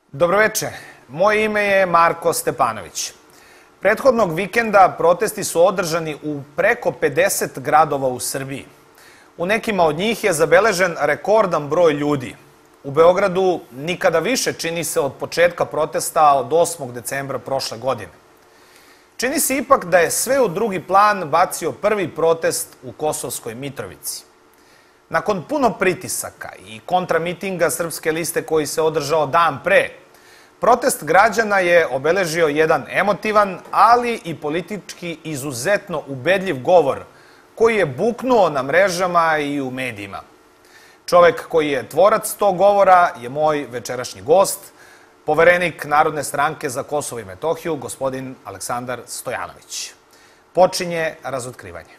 Dobroveče, moje ime je Marko Stepanović. Prethodnog vikenda protesti su održani u preko 50 gradova u Srbiji. U nekima od njih je zabeležen rekordan broj ljudi. U Beogradu nikada više, čini se, od početka protesta od 8. decembra prošle godine. Čini se ipak da je sve u drugi plan bacio prvi protest u Kosovskoj Mitrovici. Nakon puno pritisaka i kontramitinga Srpske liste koji se održao dan pre, protest građana je obeležio jedan emotivan, ali i politički izuzetno ubedljiv govor koji je buknuo na mrežama i u medijima. Čovek koji je tvorac tog govora je moj večerašnji gost, poverenik Narodne stranke za Kosovo i Metohiju, gospodin Aleksandar Stojanović. Počinje razotkrivanje.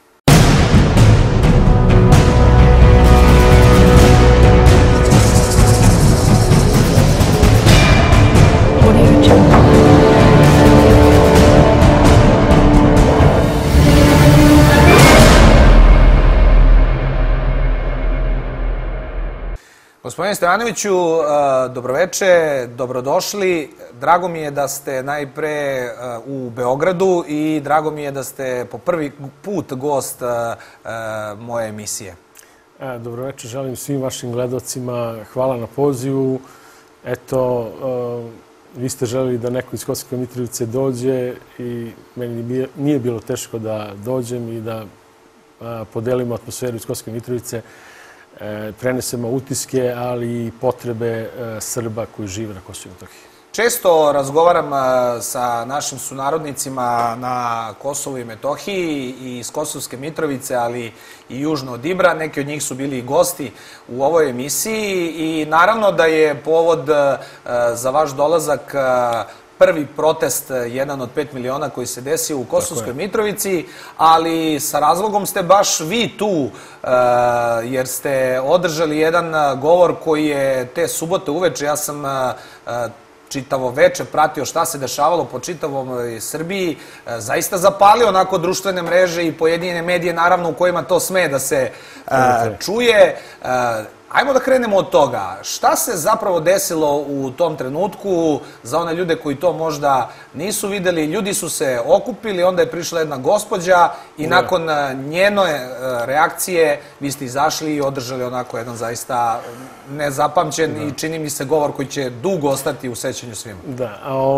Gospodine Stojanoviću, dobroveče, dobrodošli. Drago mi je da ste najpre u Beogradu i drago mi je da ste po prvi put gost moje emisije. Dobroveče, želim svim vašim gledalcima. Hvala na pozivu. Eto, vi ste želeli da neko iz Kosovske Mitrovice dođe i meni nije bilo teško da dođem i da podelimo atmosferu iz Kosovske Mitrovice, prenesemo utiske, ali i potrebe Srba koji žive na Kosovu i Metohiji. Često razgovaram sa našim sunarodnicima na Kosovu i Metohiji i iz Kosovske Mitrovice, ali i južno od Ibra. Neki od njih su bili i gosti u ovoj emisiji i naravno da je povod za vaš dolazak prvi protest, jedan od 5 miliona koji se desio u Kosovskoj Mitrovici, ali sa razlogom ste baš vi tu, jer ste održali jedan govor koji je te subote uveče, ja sam čitavo veče pratio šta se dešavalo po čitavom Srbiji, zaista zapalio onako društvene mreže i pojedine medije, naravno u kojima to sme da se čuje. Ajmo da krenemo od toga. Šta se zapravo desilo u tom trenutku za one ljude koji to možda nisu videli? Ljudi su se okupili, onda je prišla jedna gospođa i nakon njene reakcije vi ste izašli i održali onako jedan zaista nezapamćen i čini mi se govor koji će dugo ostati u sećanju svima. Da,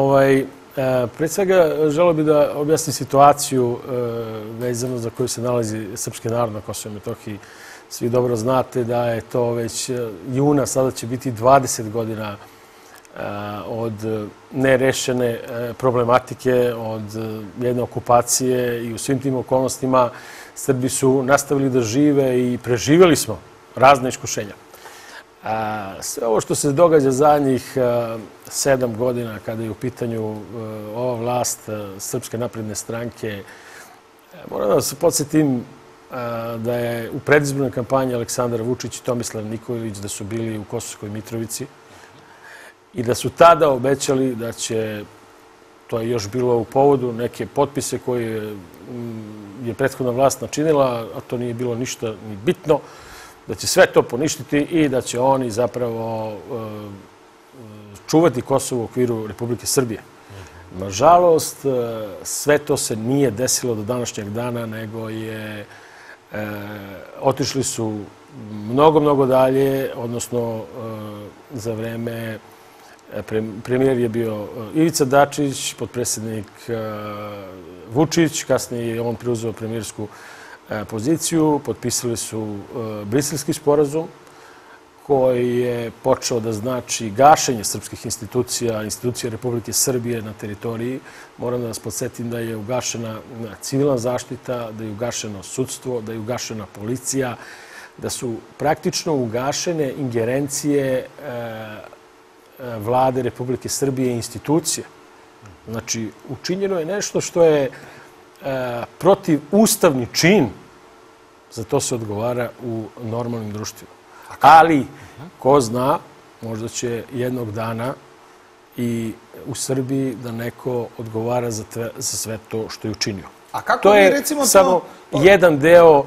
pre svega želeo bih da objasnim situaciju vezano za koju se nalazi srpski narod na Kosovu i Metohiji. Svi dobro znate da je to već juna, sada će biti 20 godina od nerešene problematike, od jedne okupacije i u svim tim okolnostima Srbi su nastavili da žive i preživjeli smo razne iskušenja. Sve ovo što se događa zadnjih 7 godina kada je u pitanju ova vlast Srpske napredne stranke, moram da se podsjetim da je u predizbornoj kampanji Aleksandar Vučić i Tomislav Nikolić da su bili u Kosovskoj Mitrovici i da su tada obećali da će, to je još bilo u povodu, neke potpise koje je prethodna vlast načinila, a to nije bilo ništa ni bitno, da će sve to poništiti i da će oni zapravo čuvati Kosovo u okviru Republike Srbije. Nažalost, sve to se nije desilo do današnjeg dana, nego je otišli su mnogo dalje, odnosno za vreme premijer je bio Ivica Dačić, potpredsjednik Vučić, kasnije je on preuzeo premijersku poziciju, potpisali su Briselski sporazum koji je počeo da znači gašenje srpskih institucija, institucija Republike Srbije na teritoriji. Moram da vas podsjetim da je ugašena civilna zaštita, da je ugašeno sudstvo, da je ugašena policija, da su praktično ugašene ingerencije vlade Republike Srbije i institucije. Znači, učinjeno je nešto što je protivustavni čin, za to se odgovara u normalnim društvima. Ali, ko zna, možda će jednog dana i u Srbiji da neko odgovara za sve to što je učinio. To je samo jedan deo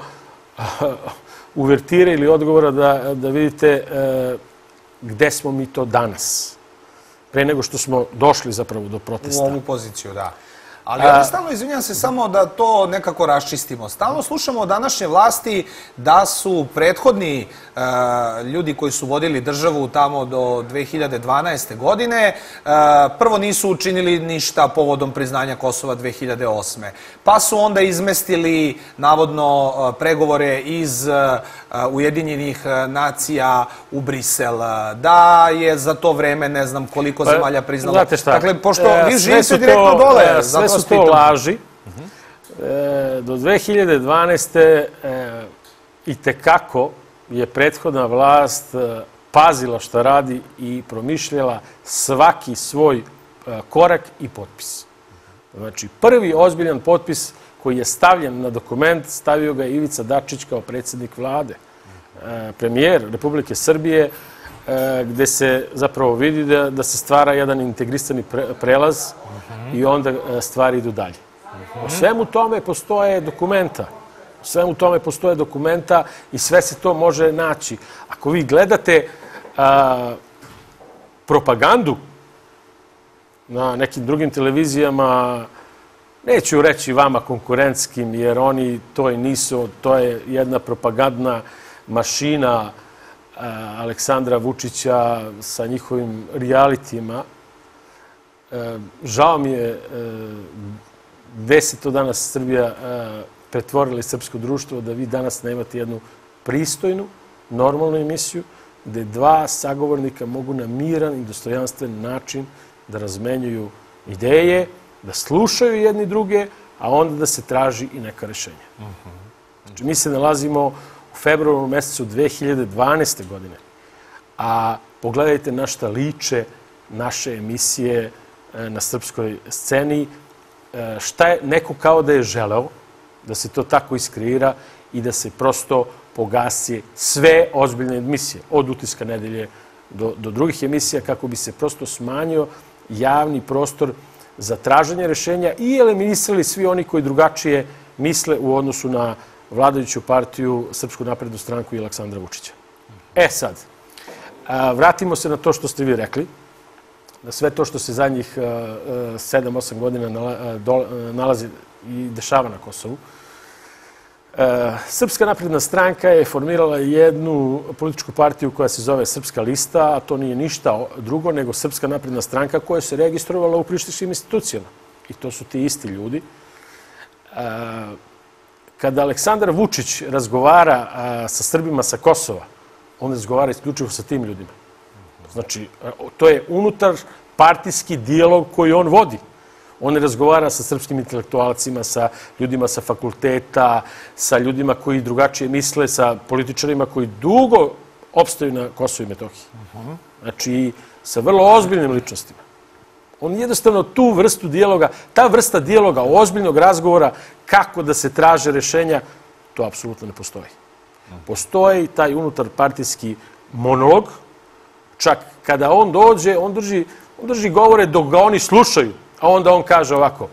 uvertire ili odgovora da vidite gde smo mi to danas. pre nego što smo došli zapravo do protesta. U ovu poziciju, da. Ali ja stalno, izvinjam se, samo da to nekako raščistimo. Stalno slušamo od današnje vlasti da su prethodni ljudi koji su vodili državu tamo do 2012. godine prvo nisu učinili ništa povodom priznanja Kosova 2008. Pa su onda izmestili navodno pregovore iz Ujedinjenih nacija u Brisel. Da je za to vreme ne znam koliko zemalja priznalo. Znate šta? Dakle, pošto vi živite direktno dole, sve su to laži. Do 2012. i tekako je prethodna vlast pazila šta radi i promišljala svaki svoj korak i potpis. Znači, prvi ozbiljan potpis koji je stavljen na dokument, stavio ga je Ivica Dačić kao predsjednik vlade. Premijer Republike Srbije, gde se zapravo vidi da se stvara jedan integrisani prelaz i onda stvari idu dalje. O svemu tome postoje dokumenta. O svemu tome postoje dokumenta i sve se to može naći. Ako vi gledate propagandu na nekim drugim televizijama, neću reći vama konkurentskim, jer oni to i nisu, to je jedna propagandna mašina Aleksandra Vučića sa njihovim realitijima. Žao mi je gde se to danas Srbija pretvorila i srpsko društvo, da vi danas nemate jednu pristojnu, normalnu emisiju, gde dva sagovornika mogu na miran i dostojanstven način da razmenjuju ideje, da slušaju jedni druge, a onda da se traži i neka rešenja. Znači, mi se nalazimo u februaru mesecu 2012. godine, a pogledajte na šta liče naše emisije na srpskoj sceni, šta je neko kao da je želeo da se to tako iskreira i da se prosto pogasi sve ozbiljne emisije, od Utiska nedelje do drugih emisija, kako bi se prosto smanjio javni prostor za traženje rešenja i eliminisali svi oni koji drugačije misle u odnosu na vladajuću partiju, Srpsku naprednu stranku i Aleksandra Vučića. Sad, vratimo se na to što ste vi rekli, na sve to što se zadnjih 7-8 godina nalazi i dešava na Kosovu. Srpska napredna stranka je formirala jednu političku partiju koja se zove Srpska lista, a to nije ništa drugo nego Srpska napredna stranka koja se registrovala u prištinskim institucijama. I to su ti isti ljudi. Kada Aleksandar Vučić razgovara sa Srbima sa Kosova, on razgovara isključivo sa tim ljudima. Znači, to je unutar partijski dijalog koji on vodi. On ne razgovara sa srpskim intelektualcima, sa ljudima sa fakulteta, sa ljudima koji drugačije misle, sa političarima koji dugo opstaju na Kosovu i Metohiji. Znači, sa vrlo ozbiljnim ličnostima. On jednostavno tu vrstu dijaloga, ta vrsta dijaloga, ozbiljnog razgovora, kako da se traže rešenja, to apsolutno ne postoji. Postoji taj unutarpartijski monolog, čak kada on dođe, on drži govore dok ga oni slušaju, a onda on kaže ovako,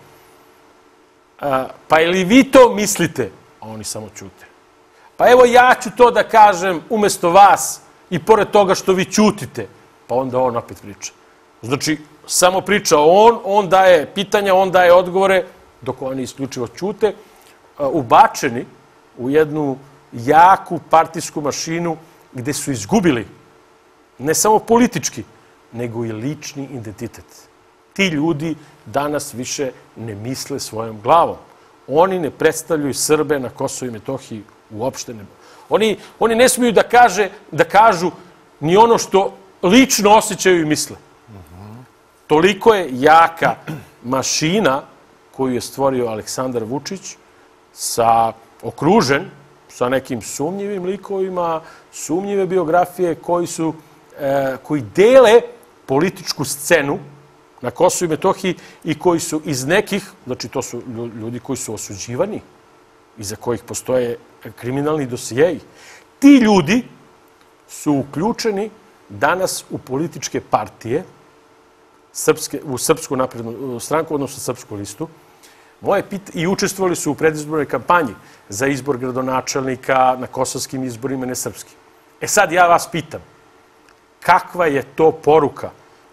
pa ili vi to mislite? A oni samo ćute. Pa evo ja ću to da kažem umjesto vas i pored toga što vi ćutite. Pa onda on opet priča. Znači, samo priča on daje pitanja, on daje odgovore, dok oni isključivo ćute, ubačeni u jednu jaku partijsku mašinu gde su izgubili ne samo politički, nego i lični identitet. Ti ljudi danas više ne misle svojom glavom. Oni ne predstavljaju Srbe na Kosovu i Metohiji uopšte ne. Oni ne smiju da kažu ni ono što lično osjećaju i misle. Toliko je jaka mašina koju je stvorio Aleksandar Vučić, okružen sa nekim sumnjivim likovima, sumnjive biografije koji dele političku scenu na Kosovu i Metohiji i koji su iz nekih, znači to su ljudi koji su osuđivani, iza kojih postoje kriminalni dosijeji. Ti ljudi su uključeni danas u političke partije, u Srpsku naprednu stranku, odnosno Srpsku listu, i učestvovali su u predizbornoj kampanji za izbor gradonačelnika na kosovskim izborima, ne srpskim. Sad ja vas pitam, kakva je to poruka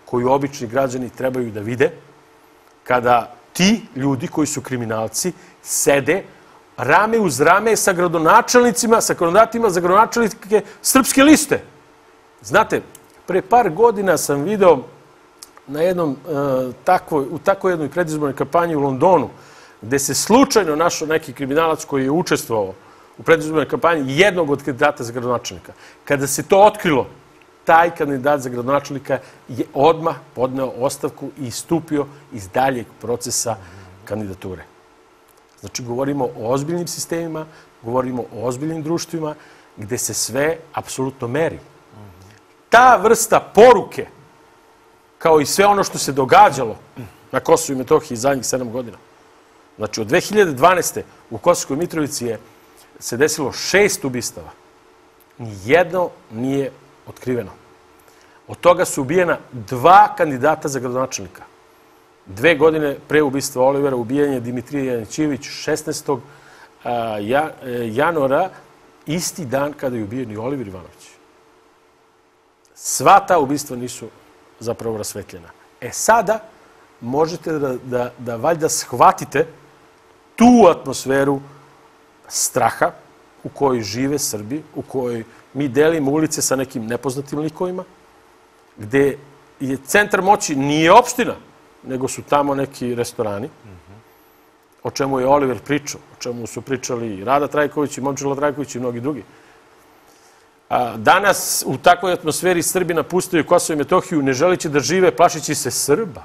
koju obični građani trebaju da vide kada ti ljudi koji su kriminalci sede rame uz rame sa gradonačelnicima, sa kandidatima za gradonačelnike Srpske liste. Znate, pre par godina sam video na u takvoj jednoj predizbornoj kampanji u Londonu, gde se slučajno našao neki kriminalac koji je učestvovao u predizbornoj kampanji jednog od kandidata za gradonačelnika. Kada se to otkrilo, taj kandidat za gradonačelnika je odmah podneo ostavku i istupio iz daljeg procesa kandidature. Znači, govorimo o ozbiljnim sistemima, govorimo o ozbiljnim društvima, gde se sve apsolutno meri. Ta vrsta poruke, kao i sve ono što se događalo na Kosovu i Metohiji zadnjih 7 godina. Znači, od 2012. u Kosovskoj Mitrovici se desilo 6 ubistava. Nijedno nije otkriveno. Od toga su ubijena 2 kandidata za gradonačelnika. 2 godine pre ubistva Olivera ubijen je Dimitrije Janićević 16. januara, isti dan kada je ubijen i Oliver Ivanović. Sva ta ubistva nisu zapravo rasvetljena. Sada možete da valjda shvatite tu atmosferu straha u kojoj žive Srbi, u kojoj mi delimo ulice sa nekim nepoznatim likovima, gde je centar moći nije opština, nego su tamo neki restorani, o čemu je Oliver pričao, o čemu su pričali i Rada Trajković, i Momčilo Trajković i mnogi drugi. Danas u takvoj atmosferi Srbi napuštaju Kosovo i Metohiju, ne želeći da žive, plašeći se Srba.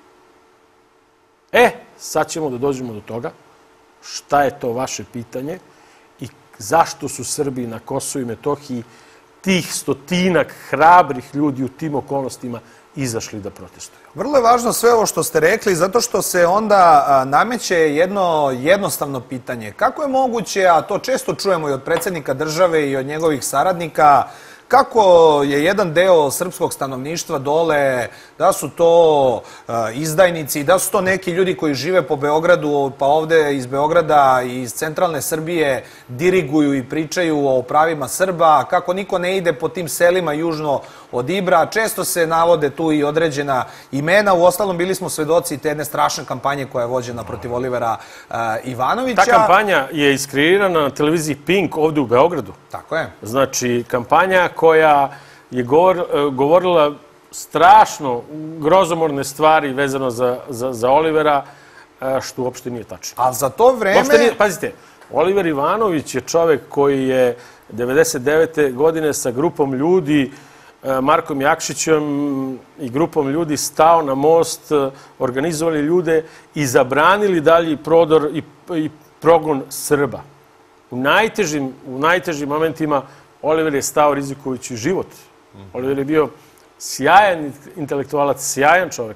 Sad ćemo da dođemo do toga šta je to vaše pitanje i zašto su Srbi na Kosovu i Metohiji, tih 100-ak hrabrih ljudi u tim okolnostima, izašli da protestuju. Vrlo je važno sve ovo što ste rekli, zato što se onda nameće jedno jednostavno pitanje. Kako je moguće, a to često čujemo i od predsjednika države i od njegovih saradnika, kako je jedan deo srpskog stanovništva dole, da su to izdajnici, da su to neki ljudi koji žive po Beogradu, pa ovde iz Beograda i iz centralne Srbije diriguju i pričaju o pravima Srba, kako niko ne ide po tim selima južno od Ibra. Često se navode tu i određena imena. Uostalom, bili smo svedoci te jedne strašne kampanje koja je vođena protiv Olivera Ivanovića. Ta kampanja je iskreirana na televiziji Pink ovde u Beogradu. Tako je. Znači, kampanja koja je govorila strašno grozomorne stvari vezano za Olivera, što uopšte nije tačno. A za to vreme... Pazite, Oliver Ivanović je čovek koji je 1999. godine sa grupom ljudi, Markom Jakšićem i grupom ljudi stao na most, organizovali ljude i zabranili dalji prodor i progon Srba. U najtežim momentima Oliver je stao rizikujući život. Oliver je bio sjajan intelektualac, sjajan čovek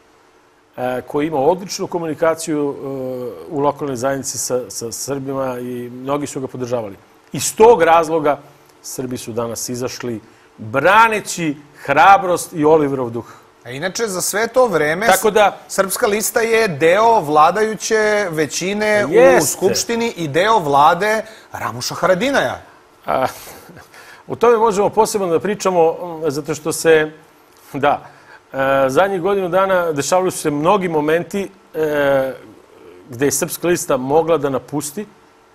koji ima odličnu komunikaciju u lokalnoj zajednici sa Srbima i mnogi su ga podržavali. Iz tog razloga Srbi su danas izašli braneći hrabrost i Oliverov duh. A inače, za sve to vreme Srpska lista je deo vladajuće većine u Skupštini i deo vlade Ramuša Haradinaja. O tome možemo posebno da pričamo, zato što se, zadnjih godinu dana dešavali su se mnogi momenti gde je Srpska lista mogla da napusti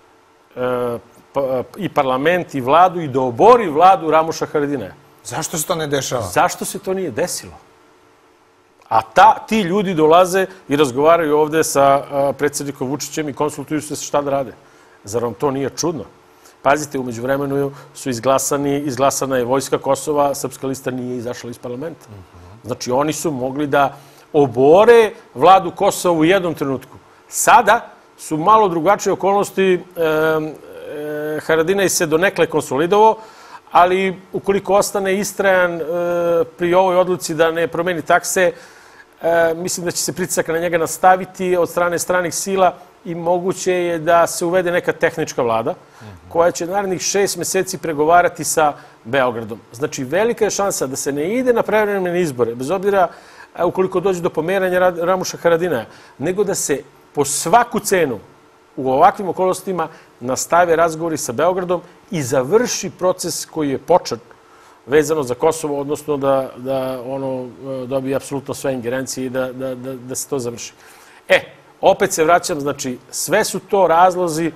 i parlament i vladu i da obori vladu Ramuša Haradinaja. Zašto se to ne dešava? Zašto se to nije desilo? A ti ljudi dolaze i razgovaraju ovde sa predsjednikom Vučićem i konsultuju se šta da rade. Zar vam to nije čudno? Pazite, umeđu vremenu su izglasana je Vojska Kosova, Srpska lista nije izašla iz parlamenta. Znači, oni su mogli da obore vladu Kosova u jednom trenutku. Sada su malo drugačije okolnosti, Haradinaj se donekle konsolidovao, ali ukoliko ostane istrajan pri ovoj odluci da ne promeni takse, mislim da će se pritisak na njega nastaviti od strane stranih sila i moguće je da se uvede neka tehnička vlada koja će narednih 6 meseci pregovarati sa Beogradom. Znači, velika je šansa da se ne ide na prevremene izbore, bez obzira ukoliko dođe do pomeranja Ramuša Haradinaja, nego da se po svaku cenu u ovakvim okolnostima nastave razgovori sa Beogradom i završi proces koji je počet vezano za Kosovo, odnosno da ono dobije apsolutno sve ingerencije i da se to završi. Opet se vraćam, znači sve su to razlozi,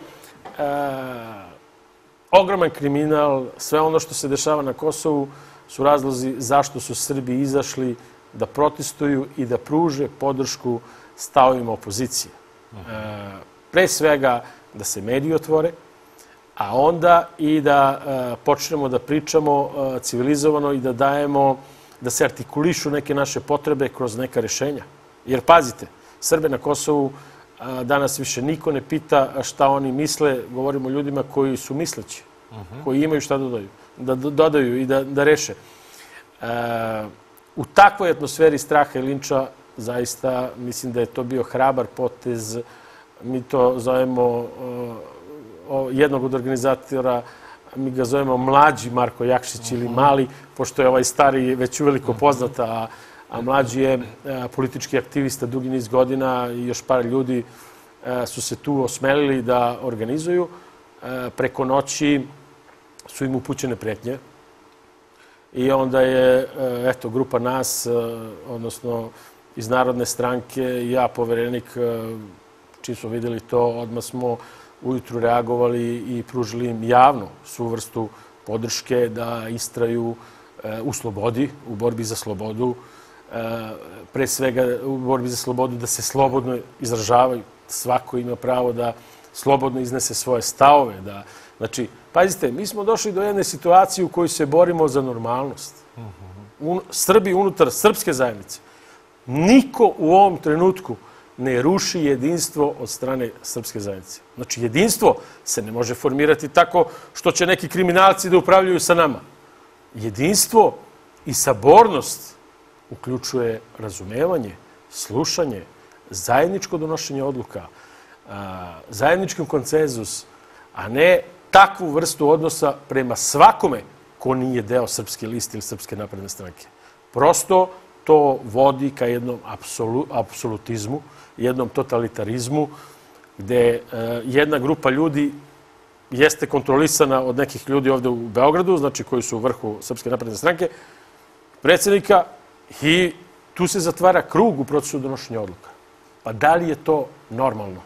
ogroman kriminal, sve ono što se dešava na Kosovu su razlozi zašto su Srbi izašli da protestuju i da pruže podršku stavovima opozicije. Pre svega da se mediji otvore, a onda i da počnemo da pričamo civilizovano i da dajemo, da se artikulišu neke naše potrebe kroz neka rešenja. Jer pazite, Srbe na Kosovu danas više niko ne pita šta oni misle, govorimo o ljudima koji su misleći, koji imaju šta da dodaju i da reše. U takvoj atmosferi straha i linča zaista mislim da je to bio hrabar potez. Mi to zovemo, jednog od organizatora, mi ga zovemo mlađi Marko Jakšić ili mali, pošto je ovaj stari već uveliko poznat, a mlađi je politički aktivista dugi niz godina i još par ljudi su se tu osmelili da organizuju. Preko noći su im upućene pretnje i onda je, eto, grupa nas, odnosno iz Narodne stranke i ja, poverenik, čim smo vidjeli to, odmah smo ujutru reagovali i pružili im javno svu vrstu podrške da istraju u slobodi, u borbi za slobodu, pre svega u borbi za slobodu da se slobodno izražavaju. Svako ima pravo da slobodno iznese svoje stavove. Znači, pazite, mi smo došli do jedne situacije u kojoj se borimo za normalnost. Srbi unutar srpske zajednice. Niko u ovom trenutku ne ruši jedinstvo od strane srpske zajednice. Znači, jedinstvo se ne može formirati tako što će neki kriminalci da upravljaju sa nama. Jedinstvo i sabornost uključuje razumevanje, slušanje, zajedničko donošenje odluka, zajednički konsenzus, a ne takvu vrstu odnosa prema svakome ko nije deo Srpske liste ili Srpske napredne stranke. Prosto to vodi ka jednom apsolutizmu, jednom totalitarizmu, gde jedna grupa ljudi jeste kontrolisana od nekih ljudi ovde u Beogradu, znači koji su u vrhu Srpske napredne stranke, predsjednika, i tu se zatvara krug u procesu donošenja odluka. Pa da li je to normalno?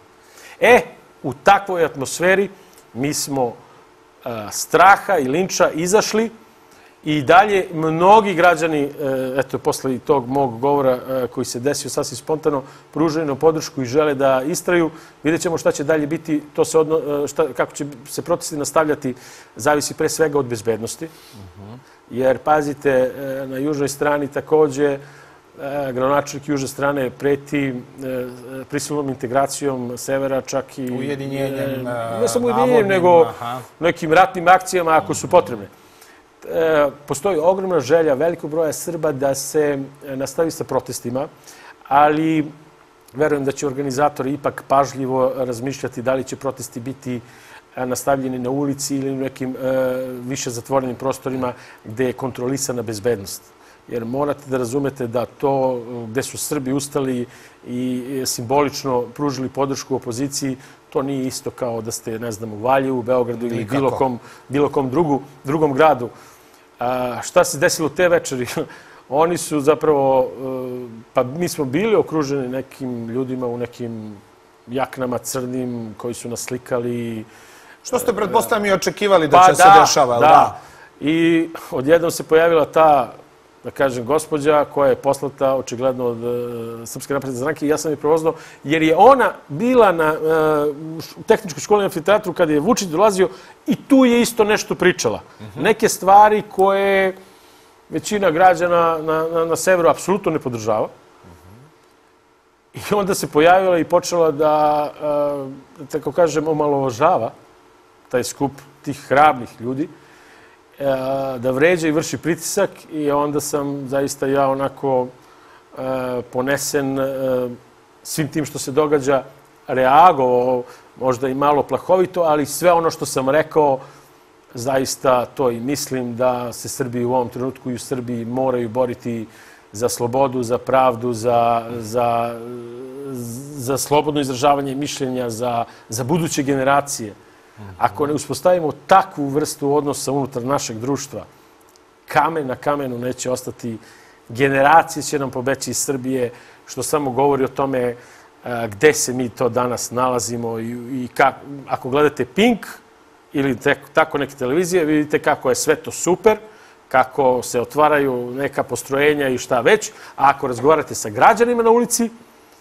U takvoj atmosferi mi smo straha i linča izašli i dalje mnogi građani, eto, posle tog mog govora koji se desio sasvim spontano, pružaju nam podršku i žele da istraju. Vidjet ćemo šta će dalje biti, kako će se protesti nastavljati, zavisi pre svega od bezbednosti. Jer, pazite, na južnoj strani takođe gradonačelnik južne strane preti prisilnom integracijom severa, čak i ujedinjenjem, ne samo ujedinjenjem, nego nekim ratnim akcijama ako su potrebne. Postoji ogromna želja velikog broja Srba da se nastavi sa protestima, ali verujem da će organizatori ipak pažljivo razmišljati da li će protesti biti nastavljeni na ulici ili u nekim više zatvorenim prostorima gde je kontrolisana bezbednost. Jer morate da razumete da to gde su Srbi ustali i simbolično pružili podršku opoziciji, to nije isto kao da ste, ne znam, u Valjevu, u Beogradu ili bilo kom drugom gradu. Šta se desilo te večeri? Oni su zapravo, pa mi smo bili okruženi nekim ljudima u nekim jaknama crnim koji su nas slikali. Što ste, pretpostavljam, i očekivali da će se dešava? Da. I odjednom se pojavila ta, da kažem, gospođa koja je poslata očigledno od Srpske napredne stranke i ja sam je prepoznao, jer je ona bila u tehničkoj školi na amfiteatru kada je Vučić dolazio i tu je isto nešto pričala. Neke stvari koje većina građana na severu apsolutno ne podržava. I onda se pojavila i počela da, tako kažem, omalovažava taj skup tih hrabrih ljudi, da vređa i vrši pritisak, i onda sam zaista ja onako ponesen svim tim što se događa reagovao, možda i malo plahovito, ali sve ono što sam rekao zaista to i mislim, da se Srbi u ovom trenutku i u Srbiji moraju boriti za slobodu, za pravdu, za slobodno izražavanje mišljenja, za buduće generacije. Ako ne uspostavimo takvu vrstu odnosa unutar našeg društva, kamen na kamenu neće ostati. Generacije će nam pobeći iz Srbije, što samo govori o tome gde se mi to danas nalazimo i ako gledate Pink ili tako neke televizije, vidite kako je sve to super, kako se otvaraju neka postrojenja i šta već, a ako razgovarate sa građanima na ulici,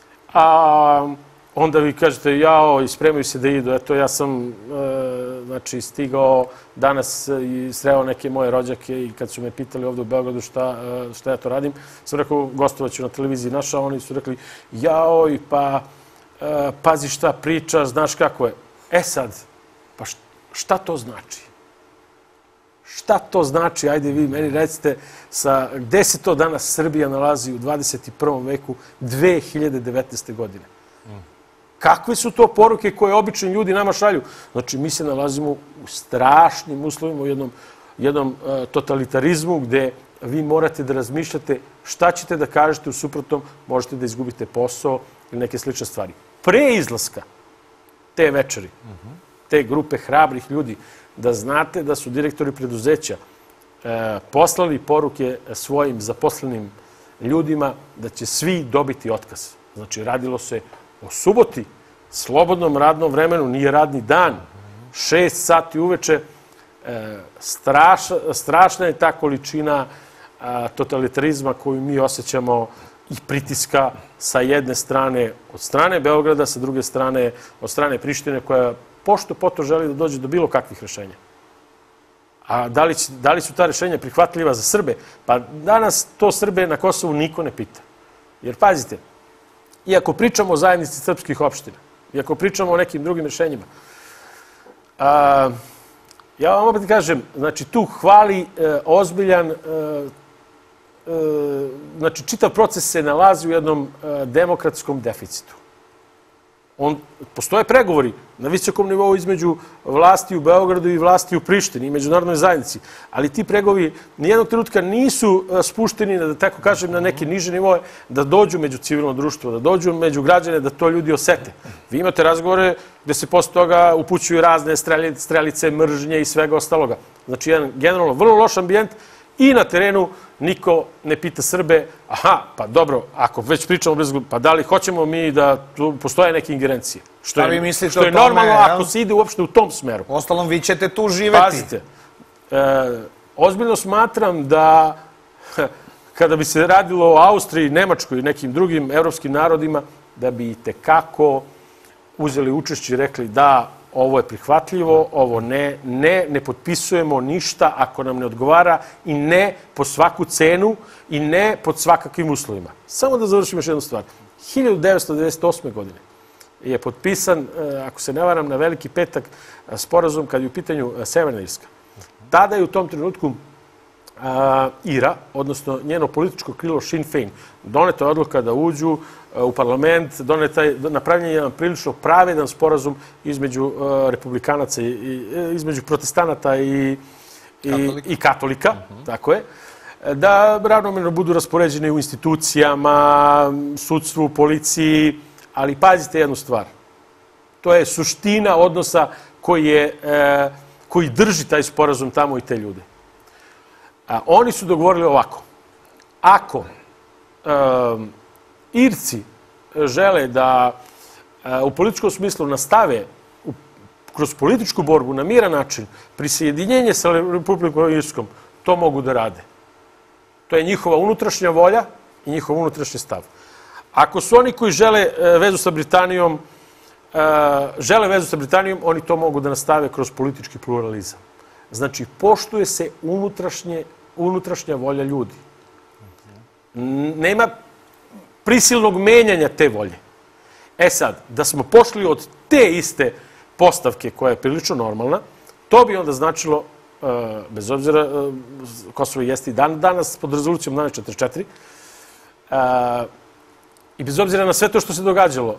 onda vi kažete, jao, i spremaju se da idu. Eto, ja sam stigao danas i sreo neke moje rođake i kad su me pitali ovde u Beogradu šta ja to radim, sam rekao, gostovaću na televiziji naša, oni su rekli, jao, i pa pazi šta pričaš, znaš kako je. E sad, pa šta to znači? Šta to znači? Ajde vi meni recite gde se to danas Srbija nalazi u 21. veku 2019. godine? Kakve su to poruke koje obični ljudi nama šalju? Znači, mi se nalazimo u strašnim uslovima, u jednom totalitarizmu gde vi morate da razmišljate šta ćete da kažete, u suprotnom možete da izgubite posao ili neke slične stvari. Pre izlaska te večeri, te grupe hrabrih ljudi, da znate da su direktori preduzeća poslali poruke svojim zaposlenim ljudima da će svi dobiti otkaz. Znači, radilo se o suboti, slobodnom radnom vremenu, nije radni dan, 6 sati uveče. Strašna je ta količina totalitarizma koju mi osjećamo i pritiska sa jedne strane od strane Beograda, sa druge strane od strane Prištine, koja pošto poto želi da dođe do bilo kakvih rešenja. A da li su ta rešenja prihvatljiva za Srbe? Pa danas to Srbe na Kosovu niko ne pita. Jer pazite, iako pričamo o zajednici srpskih opština, iako pričamo o nekim drugim rešenjima, ja vam opet kažem, znači tu hvali ozbiljan, znači čitav proces se nalazi u jednom demokratskom deficitu. Postoje pregovori na visokom nivou između vlasti u Beogradu i vlasti u Prištini i međunarodnoj zajednici, ali ti pregovori nijednog trenutka nisu spušteni, da tako kažem, na neke niže nivoe, da dođu među civilno društvo, da dođu među građane, da to ljudi osete. Vi imate razgovore gde se posle toga upućuju razne strelice, mržnje i svega ostaloga. Znači, jedan generalno vrlo loš ambijent i na terenu niko ne pita Srbe, aha, pa dobro, ako već pričamo bez gleda, pa da li hoćemo mi da tu postoje neke ingerencije? Što je normalno ako se ide uopšte u tom smeru. Ostalom, vi ćete tu živeti. Pazite, ozbiljno smatram da kada bi se radilo o Austriji, Nemačkoj i nekim drugim evropskim narodima, da bi itekako uzeli učešće i rekli da ovo je prihvatljivo, ovo ne potpisujemo ništa ako nam ne odgovara i ne po svaku cenu i ne pod svakakvim uslovima. Samo da završim još jednu stvar. 1998. godine je potpisan, ako se ne varam, na Veliki petak sporazum kad je u pitanju Severna Irska. Tada je u tom trenutku IRA, odnosno njeno političko krilo Sinn Féin, doneta je odluka da uđu u parlament, napravljen je jedan prilično pravedan sporazum između republikanaca, između protestanata i katolika, tako je, da ravnomerno budu raspoređeni u institucijama, sudstvu, policiji, ali pazite jednu stvar. To je suština odnosa koji drži taj sporazum tamo i te ljude. Oni su dogovorili ovako. Ako Irci žele da u političkom smislu nastave kroz političku borbu na miran način prisjedinjenje sa Republikom Irskom, to mogu da rade. To je njihova unutrašnja volja i njihov unutrašnji stav. Ako su oni koji žele vezu sa Britanijom, oni to mogu da nastave kroz politički pluralizam. Znači, poštuje se unutrašnja volja ljudi. Nema prisilnog menjanja te volje. E sad, da smo pošli od te iste postavke koja je prilično normalna, to bi onda značilo, bez obzira, Kosovo jeste i danas pod rezolucijom 1244, i bez obzira na sve to što se događalo,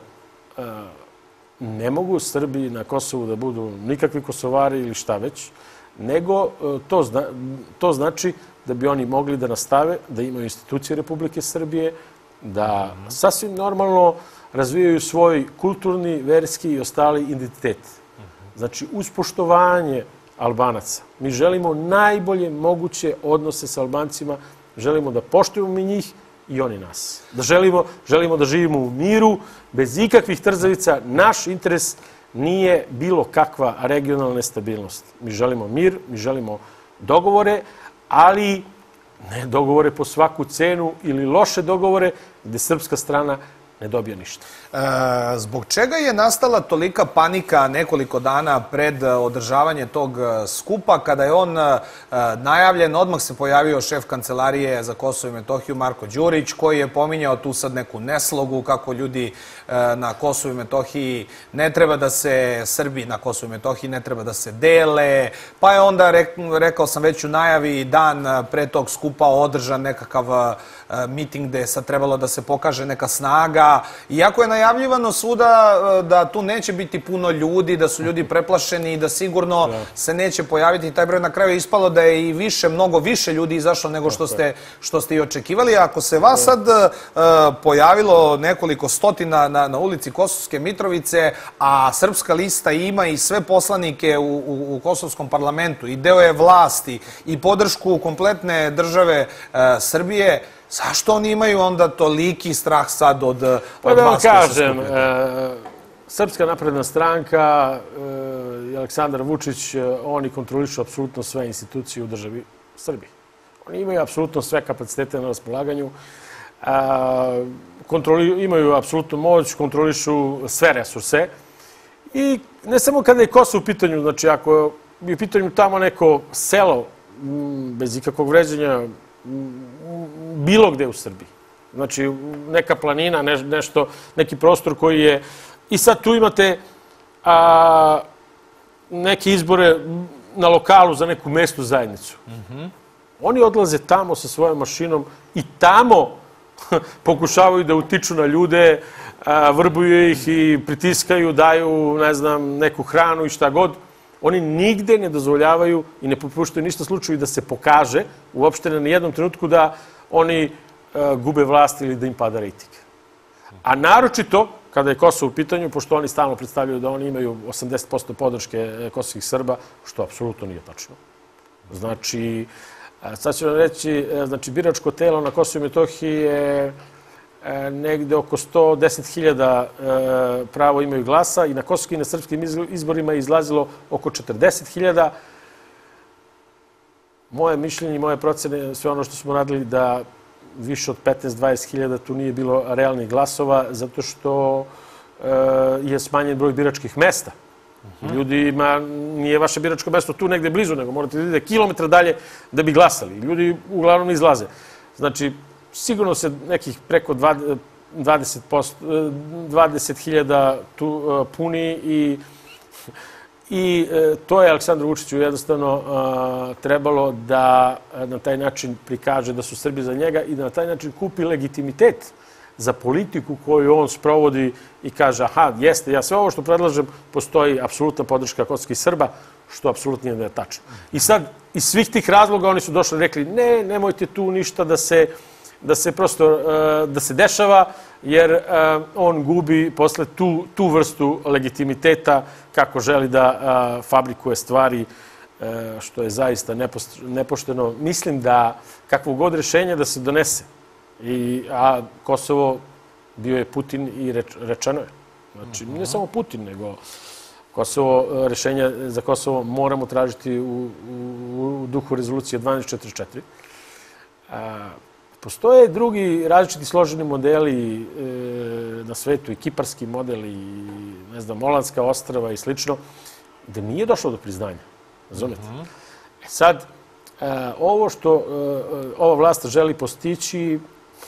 ne mogu Srbi na Kosovu da budu nikakvi Kosovari ili šta već, nego to znači da bi oni mogli da nastave, da imaju institucije Republike Srbije, da sasvim normalno razvijaju svoj kulturni, verski i ostali identitet. Znači, uz poštovanje Albanaca. Mi želimo najbolje moguće odnose sa Albancima, želimo da poštujemo mi njih i oni nas. Da želimo da živimo u miru, bez ikakvih trzavica. Naš interes nije bilo kakva regionalna nestabilnost. Mi želimo mir, mi želimo dogovore, ali ne dogovore po svaku cenu ili loše dogovore gde srpska strana ne dobija ništa. Zbog čega je nastala tolika panika nekoliko dana pred održavanje tog skupa, kada je on najavljen, odmah se pojavio šef Kancelarije za Kosovo i Metohiju Marko Đurić, koji je pominjao tu sad neku neslogu, kako ljudi na Kosovo i Metohiji ne treba da se, Srbi na Kosovo i Metohiji ne treba da se dele, pa je onda, rekao sam već u najavi, dan pre tog skupa održan nekakav miting gde je sad trebalo da se pokaže neka snaga, iako je najavljivano svuda da tu neće biti puno ljudi, da su ljudi preplašeni i da sigurno se neće pojaviti taj broj. Na kraju je ispalo da je i više, mnogo više ljudi izašlo nego što ste i očekivali. Ako se vas sad pojavilo nekoliko stotina na ulici Kosovske Mitrovice, a Srpska lista ima i sve poslanike u Kosovskom parlamentu, i deo je vlasti i podršku kompletne države Srbije, zašto oni imaju onda toliki strah sad od vas? Pa da vam kažem, Srpska napredna stranka i Aleksandar Vučić, oni kontrolišu apsolutno sve institucije u državi Srbiji. Oni imaju apsolutno sve kapacitete na raspolaganju, imaju apsolutnu moć, kontrolišu sve resurse. I ne samo kada je Kosovo u pitanju, znači ako je u pitanju tamo neko selo bez ikakvog vređanja, bilo gde u Srbiji. Znači, neka planina, nešto, neki prostor koji je... I sad tu imate neke izbore na lokalu za neku mesnu zajednicu. Oni odlaze tamo sa svojom mašinom i tamo pokušavaju da utiču na ljude, vrbuju ih i pritiskaju, daju, ne znam, neku hranu i šta god. Oni nigde ne dozvoljavaju i ne popuštaju ništa slučaju da se pokaže, uopšte na jednom trenutku, da oni gube vlast ili da im pada rejting. A naročito, kada je Kosovo u pitanju, pošto oni stalno predstavljaju da oni imaju 80% podrške kosovskih Srba, što apsolutno nije tačno. Znači, sad ću vam reći, znači, biračko telo na Kosovo i Metohiji je negde oko 110.000 pravo imaju glasa i na kosovskim i na srpskim izborima je izlazilo oko 40.000. Moje mišljenje i moje procene, sve ono što smo radili, da više od 15-20.000 tu nije bilo realnih glasova, zato što je smanjen broj biračkih mesta. Ljudima nije vaše biračko mesto tu negde blizu, nego morate da idete kilometra dalje da bi glasali. Ljudi uglavnom izlaze. Znači, sigurno se nekih preko 20.000 tu puni i to je Aleksandru Vučiću jednostavno trebalo da na taj način prikaže da su Srbi za njega i da na taj način kupi legitimitet za politiku koju on sprovodi i kaže, aha, jeste, ja sve ovo što predlažem, postoji apsolutna podrška kosovskih Srba, što apsolutno nije tačno. I sad, iz svih tih razloga oni su došli i rekli, ne, nemojte tu ništa da se dešava, jer on gubi posle tu vrstu legitimiteta kako želi da fabrikuje stvari, što je zaista nepošteno. Mislim da kakvo god rešenje da se donese, a Kosovo bio je Putin i rečeno je. Znači, ne samo Putin, nego rešenja za Kosovo moramo tražiti u duhu rezolucije 1244. Postoje drugi različiti složeni modeli na svetu, i kiparski model, i ne znam, Molandska ostrava i slično, gde nije došlo do priznanja. Razumete? Sad, ovo što ova vlast želi postići,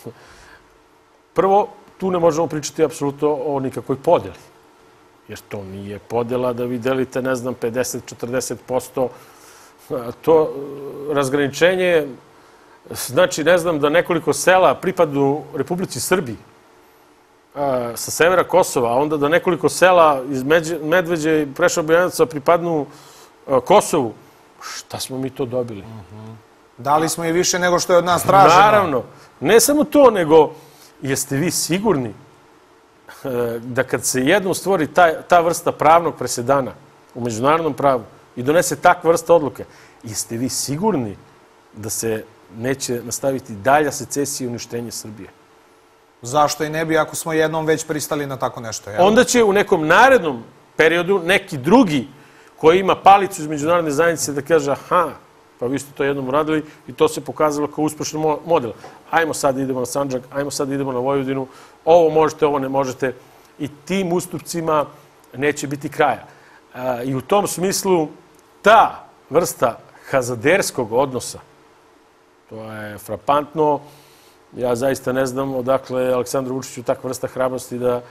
prvo, tu ne možemo pričati apsolutno o nikakvoj podeli. Jer to nije podela da vi delite, ne znam, 50-40%. To razgraničenje znači, ne znam, da nekoliko sela pripadnu Republici Srbiji sa severa Kosova, a onda da nekoliko sela iz Medveđe i Preševa Bujanovaca pripadnu Kosovu. Šta smo mi to dobili? Dali smo i više nego što je od nas traženo. Naravno. Ne samo to, nego jeste vi sigurni da kad se jednom stvori ta vrsta pravnog presedana u međunarodnom pravu, i donese takva vrsta odluke, jeste vi sigurni da se neće nastaviti dalja secesija i uništenje Srbije? Zašto i ne bi ako smo jednom već pristali na tako nešto? Onda će u nekom narednom periodu neki drugi koji ima palicu iz međunarodne zajednice da kaže aha, pa vi ste to jednom uradili i to se pokazalo kao uspešan model. Ajmo sad idemo na Sandžak, ajmo sad idemo na Vojvodinu, ovo možete, ovo ne možete. I tim ustupcima neće biti kraja. I u tom smislu ta vrsta hazaderskog odnosa, to je frapantno. Ja zaista ne znam odakle Aleksandru Vučiću takva vrsta hrabrosti da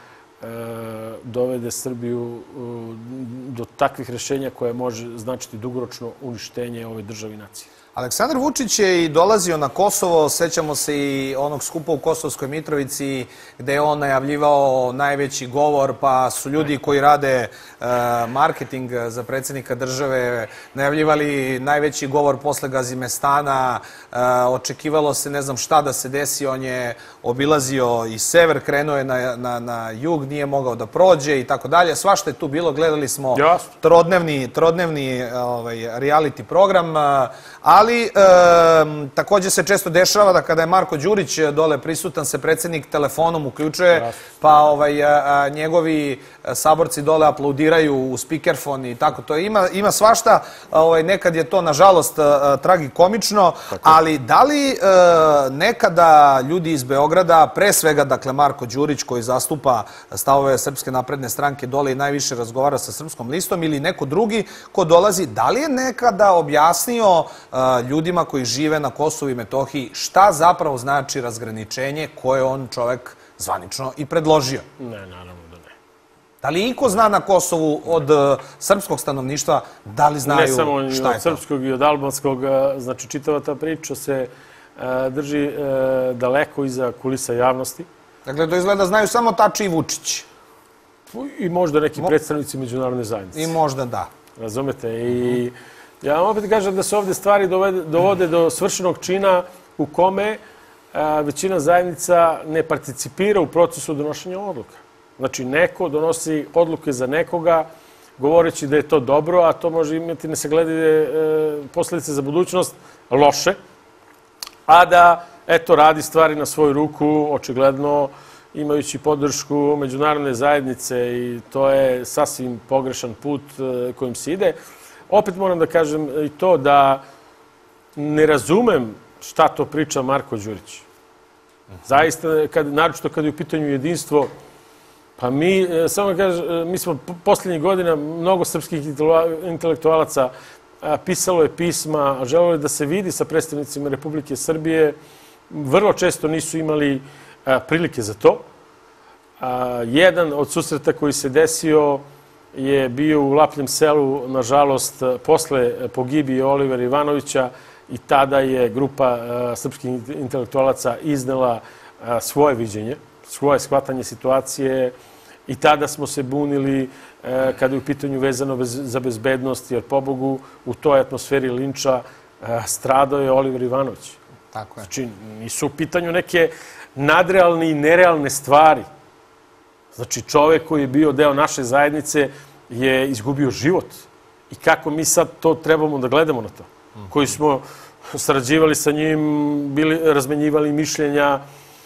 dovede Srbiju do takvih rešenja koje može značiti dugoročno uništenje ove države i nacije. Aleksandar Vučić je i dolazio na Kosovo, sećamo se i onog skupa u Kosovskoj Mitrovici gde je on najavljivao najveći govor, pa su ljudi koji rade marketing za predsjednika države najavljivali najveći govor posle Gazimestana, očekivalo se ne znam šta da se desi, on je obilazio i sever, krenuo je na jug, nije mogao da prođe i tako dalje, svašta je tu bilo, gledali smo trodnevni reality program, ali također se često dešava da kada je Marko Đurić dole prisutan se predsjednik telefonom uključuje, pa njegovi saborci dole aplaudiraju u spikerfon i tako to. Ima svašta, nekad je to nažalost tragikomično, ali da li nekada ljudi iz Beograda, pre svega dakle Marko Đurić koji zastupa stavove Srpske napredne stranke dole i najviše razgovara sa Srpskom listom ili neko drugi ko dolazi, da li je nekada objasnio ljudima koji žive na Kosovu i Metohiji šta zapravo znači razgraničenje koje on čovek zvanično i predložio? Ne, naravno da ne. Da li iko zna na Kosovu od srpskog stanovništva, da li znaju šta je to? Ne samo i od srpskog i od albanskog, znači čitava ta priča se drži daleko iza kulisa javnosti. Dakle, to izgleda znaju samo Tači i Vučić. I možda neki predstavnici međunarodne zajednice. I možda da. Razumete? I ja vam opet kažem da se ovdje stvari dovode do svršenog čina u kome većina zajednica ne participira u procesu donošenja odluka. Znači, neko donosi odluke za nekoga, govoreći da je to dobro, a to može imati nesagledive posljedice za budućnost, loše, a da, eto, radi stvari na svoju ruku, očigledno imajući podršku međunarodne zajednice i to je sasvim pogrešan put kojim se ide. Opet moram da kažem i to da ne razumem šta to priča Marko Đurić. Zaista, naročito kada je u pitanju jedinstvo, pa mi, samo da kažem, mi smo posljednjih godina mnogo srpskih intelektualaca pisalo je pisma, želelo je da se vidi sa predstavnicima Republike Srbije. Vrlo često nisu imali prilike za to. Jedan od susreta koji se desio je bio u Lapljem selu, nažalost, posle pogibije Olivera Ivanovića i tada je grupa srpskih intelektualaca iznela svoje viđenje, svoje shvatanje situacije i tada smo se bunili kada je u pitanju vezano za bezbednost, jer pobogu u toj atmosferi linča stradao je Oliver Ivanović. Tako je. Znači, nisu u pitanju neke nadrealne i nerealne stvari. Znači, čovek koji je bio deo naše zajednice je izgubio život. I kako mi sad to trebamo da gledamo na to? Koji smo sarađivali sa njim, razmenjivali mišljenja.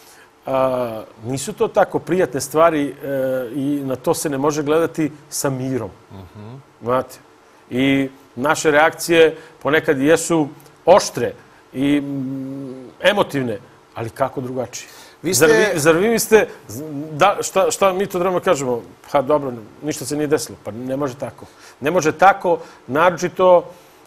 Nisu to tako prijatne stvari i na to se ne može gledati sa mirom. Znate? I naše reakcije ponekad jesu oštre i emotivne, ali kako drugačije? Zar vi mislite, šta mi to trebamo kažemo? Pa dobro, ništa se nije desilo. Pa ne može tako. Ne može tako, naročito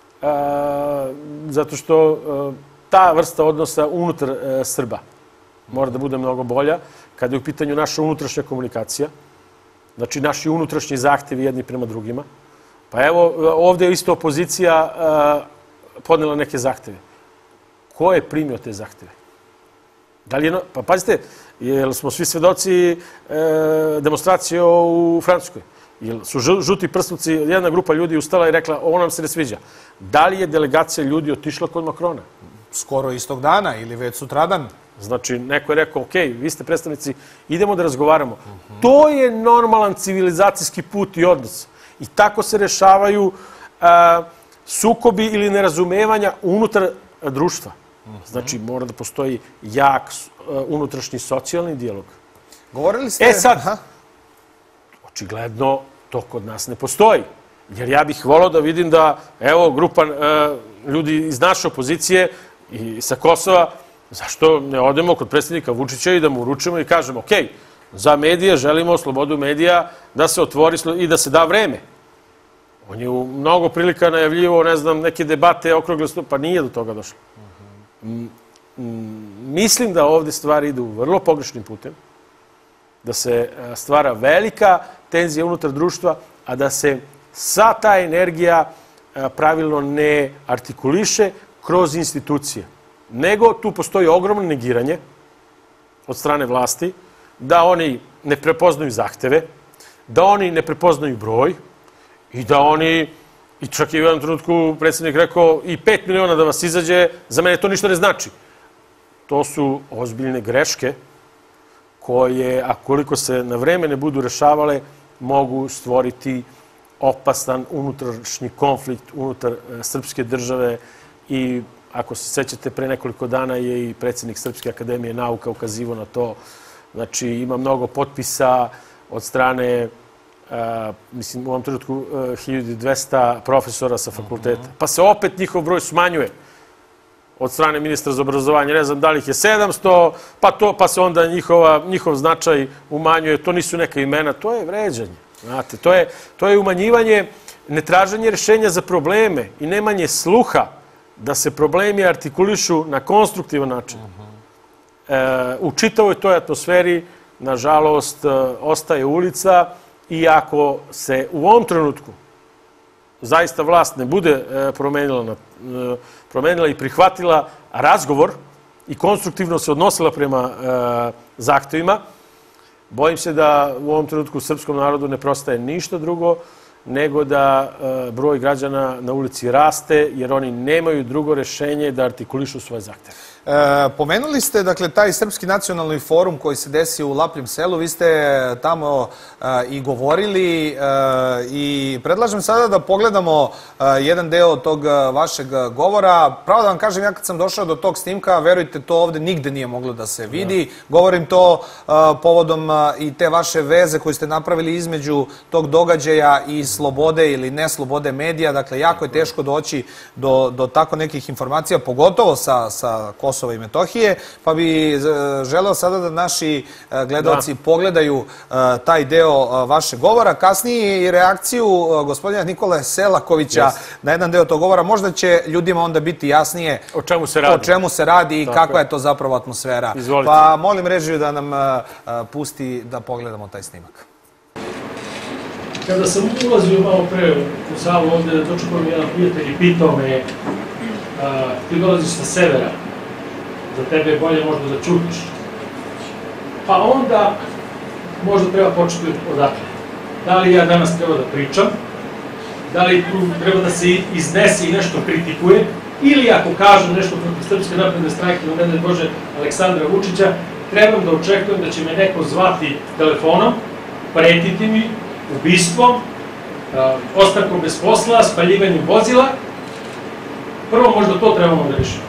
zato što ta vrsta odnosa unutar Srba mora da bude mnogo bolja kada je u pitanju naša unutrašnja komunikacija, znači naši unutrašnji zahtevi jedni prema drugima. Pa evo, ovdje je isto opozicija podnela neke zahteve. Ko je primio te zahteve? Pa pazite, jer smo svi svedoci demonstracije u Francuskoj. Jer su žuti prsluci, jedna grupa ljudi ustala i rekla ovo nam se ne sviđa. Da li je delegacija ljudi otišla kod Makrona? Skoro istog dana ili već sutradan. Znači, neko je rekao, ok, vi ste predstavnici, idemo da razgovaramo. To je normalan civilizacijski put i odnos. I tako se rešavaju sukobi ili nerazumevanja unutar društva. Znači, mora da postoji jak unutrašnji socijalni dijalog. Govorili ste... Sad, očigledno to kod nas ne postoji. Jer ja bih volao da vidim da, evo, grupa ljudi iz naše opozicije i sa Kosova, zašto ne odemo kod predsjednika Vučića i da mu uručimo i kažemo, ok, za medije želimo slobodu medija da se otvori i da se da vreme. On je u mnogo prilika najavljivo, ne znam, neke debate, okrugle stole, pa nije do toga došlo. Mislim da ovde stvari idu vrlo pogrešnim putem, da se stvara velika tenzija unutar društva, a da se sva ta energija pravilno ne artikuliše kroz institucije. Nego tu postoji ogromno negiranje od strane vlasti, da oni ne prepoznaju zahteve, da oni ne prepoznaju broj i da oni, i čak je u jednom trenutku predsjednik rekao, i 5 miliona da vas izađe, za mene to ništa ne znači. To su ozbiljne greške koje, a koliko se na vreme ne budu rešavale, mogu stvoriti opasan unutrašnji konflikt unutar srpske države i ako se sećate, pre nekoliko dana je i predsjednik Srpske akademije nauka ukazivao na to. Znači, ima mnogo potpisa od strane, mislim, u ovom trenutku 1200 profesora sa fakulteta. Pa se opet njihov broj smanjuje od strane ministra za obrazovanje. Ne znam da li ih je 700, pa se onda njihov značaj umanjuje. To nisu neka imena, to je vređanje. Znate, to je umanjivanje, netraženje rešenja za probleme i nemanje sluha da se problemi artikulišu na konstruktivan način. U čitavoj toj atmosferi, nažalost, ostaje ulica i ako se u ovom trenutku zaista vlast ne bude promenila i prihvatila razgovor i konstruktivno se odnosila prema zahtevima, bojim se da u ovom trenutku srpskom narodu ne prostaje ništa drugo nego da broj građana na ulici raste, jer oni nemaju drugo rešenje da artikulišu svoje zahteve. Pomenuli ste, dakle, taj Srpski nacionalni forum koji se desio u Lapljem selu. Vi ste tamo i govorili i predlažem sada da pogledamo jedan deo tog vašeg govora. Pravo da vam kažem, ja kad sam došao do tog snimka, verujte, to ovde nigde nije moglo da se vidi. Govorim to povodom i te vaše veze koju ste napravili između tog događaja i slobode ili neslobode medija. Dakle, jako je teško doći do tako nekih informacija, pogotovo sa Kosova i Metohije, pa bi želeo sada da naši gledalci pogledaju taj deo vašeg govora. Kasnije i reakciju gospodina Nikole Selakovića na jedan deo tog govora. Možda će ljudima onda biti jasnije o čemu se radi i kakva je to zapravo atmosfera. Izvolite. Pa molim režiju da nam pusti da pogledamo taj snimak. Kada sam ulazio malo pre u salu ovde, dočekao mi jedan prijatelj i pitao me, ti dolaziš sa severa, za tebe je bolje možda da ćutiš. Pa onda možda treba početi odatle. Da li ja danas treba da pričam, da li tu treba da se iznese i nešto kritikuje, ili ako kažem nešto protiv Srpske napredne stranke, ne daj Bože, Aleksandra Vučića, trebam da očekujem da će me neko zvati telefonom, pretiti mi ubistvom, ostankom bez posla, spaljivanjem vozila. Prvo možda to trebamo da rešimo.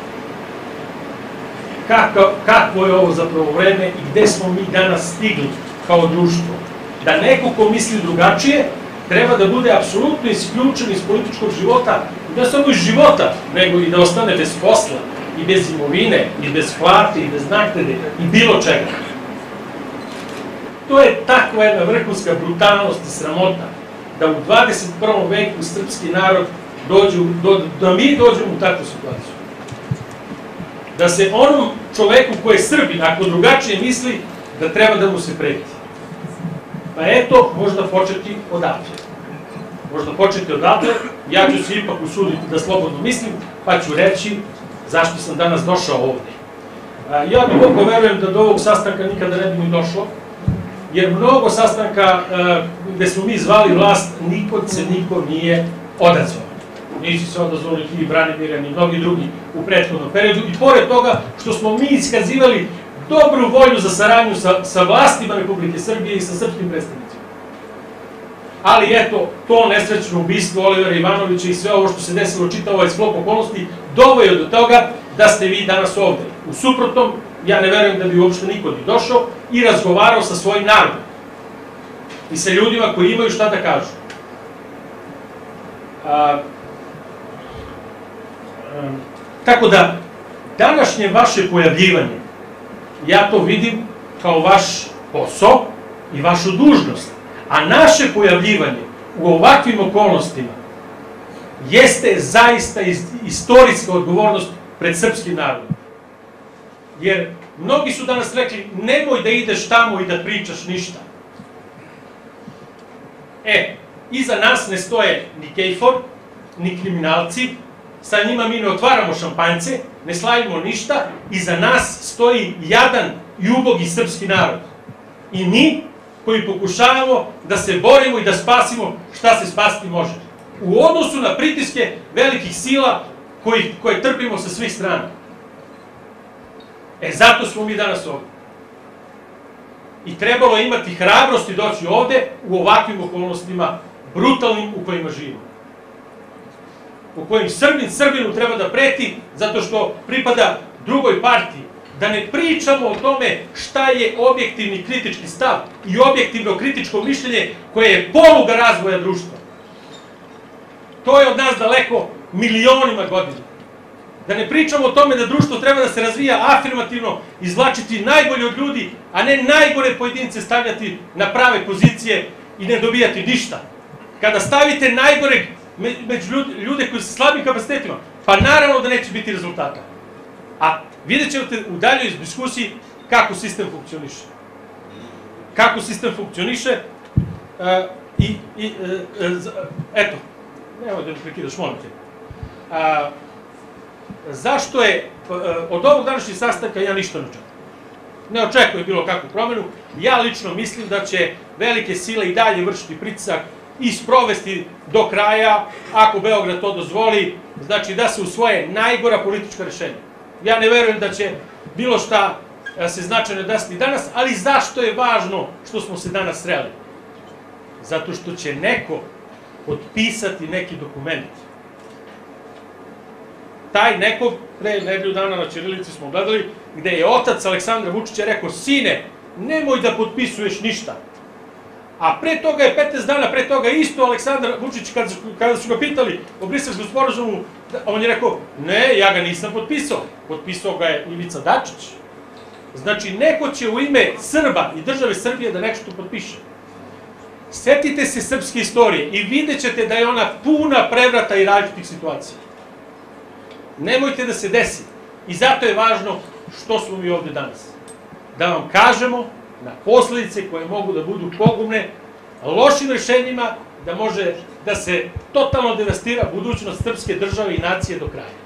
Kakvo je ovo zapravo vreme i gde smo mi danas stigli kao društvo? Da neko ko misli drugačije treba da bude apsolutno isključen iz političkog života, ne samo iz života, nego i da ostane bez posla, i bez imovine, i bez plate, i bez naknade, i bilo čega. To je takva jedna vrhunska brutalnost i sramota, da u 21. veku srpski narod da mi dođemo u takvu situaciju. Da se onom čoveku koji je Srbin, ako drugačije misli, da treba da mu se preti. Pa eto, možda početi odatle. Ja ću se ipak usuditi da slobodno mislim, pa ću reći zašto sam danas došao ovde. Ja duboko verujem da do ovog sastanka nikada ne bi mi došlo, jer mnogo sastanka gde smo mi zvali vlast, niko nije odazvao. Nisu se odazvali ni Branimir, ni mnogi drugi u prethodnom periodu. I pored toga što smo mi iskazivali dobru volju za saradnju sa vlastima Republike Srbije i sa srpskim predstavnicima. ali eto, to nesrećno ubistvo Olivera Ivanovića i sve ovo što se desilo, čitav ovaj sklop okolnosti, doveo do toga da ste vi danas ovde. U suprotnom, ja ne verujem da bi uopšte niko ni došao i razgovarao sa svojim narodom i sa ljudima koji imaju šta da kažu. Tako da, današnje vaše pojavljivanje, ja to vidim kao vaš posao i vašu dužnost, a naše pojavljivanje u ovakvim okolnostima jeste zaista istorijska odgovornost pred srpskim narodom. Jer mnogi su danas rekli, nemoj da ideš tamo i da pričaš ništa. Iza nas ne stoje ni KFOR, ni kriminalci, sa njima mi ne otvaramo šampanjce, ne slavimo ništa, iza nas stoji jadan i ubogi srpski narod. I mi koji pokušavamo da se borimo i da spasimo šta se spasiti može. U odnosu na pritiske velikih sila koje trpimo sa svih strana. Zato smo mi danas ovde. I trebalo je imati hrabrosti doći ovde u ovakvim okolnostima, brutalnim u kojima živimo. U kojim Srbin Srbinu treba da preti zato što pripada drugoj partiji. Da ne pričamo o tome šta je objektivni kritički stav i objektivno kritičko mišljenje koje je poluga razvoja društva. To je od nas daleko milionima godina. Da ne pričamo o tome da društvo treba da se razvija afirmativno, izvlačiti najbolje od ljudi, a ne najgore pojedince stavljati na prave pozicije i ne dobijati ništa. Kada stavite najgoreg među ljude koji su slabim kapacitetima, pa naravno da neće biti rezultata. A vidjet ćete u daljoj diskusiji kako sistem funkcioniše. Kako sistem funkcioniše eto, nemoj da mi prekidaš, molim te. Zašto je, od ovog današnjeg sastanka ja ništa ne očekujem. Ne očekujem bilo kakvu promenu. Ja lično mislim da će velike sile i dalje vršiti pritisak i sprovesti do kraja, ako Beograd to dozvoli, znači da se usvoje najgora politička rešenja. Ja ne verujem da će bilo šta se značajno desiti danas, ali zašto je važno što smo se danas sreli? Zato što će neko potpisati neki dokument. Taj neko, pre nedelju dana na ćirilici smo gledali, gde je otac Aleksandra Vučića rekao, sine, nemoj da potpisuješ ništa. A pre toga je 15 dana, pre toga isto Aleksandar Vučić, kada su ga pitali o Briselskom sporazumu, on je rekao, ne, ja ga nisam potpisao. Potpisao ga je Ivica Dačić. Znači, neko će u ime Srba i države Srbije da nešto potpiše. Setite se srpske istorije i vidjet ćete da je ona puna prevrata i različitih situacija. Nemojte da se desi. I zato je važno što smo mi ovde danas. Da vam kažemo na posledice koje mogu da budu pogubne, lošim rešenjima, da može da se totalno devastira budućnost srpske države i nacije do kraja.